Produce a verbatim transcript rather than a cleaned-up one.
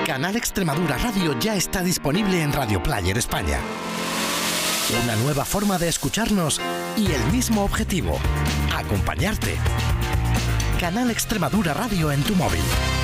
Canal Extremadura Radio ya está disponible en Radio Player España. Una nueva forma de escucharnos y el mismo objetivo: acompañarte. Canal Extremadura Radio en tu móvil.